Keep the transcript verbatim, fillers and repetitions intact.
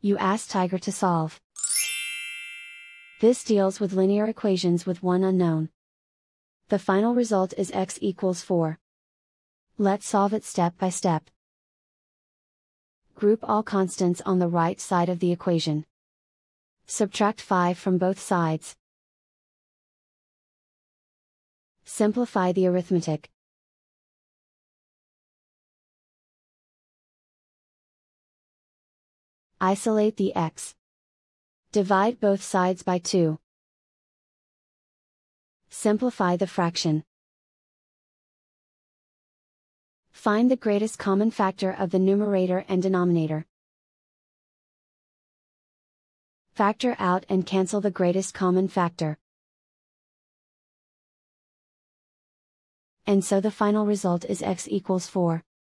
You ask Tiger to solve. This deals with linear equations with one unknown. The final result is x equals four. Let's solve it step by step. Group all constants on the right side of the equation. Subtract five from both sides. Simplify the arithmetic. Isolate the x. Divide both sides by two. Simplify the fraction. Find the greatest common factor of the numerator and denominator. Factor out and cancel the greatest common factor. And so the final result is x equals four.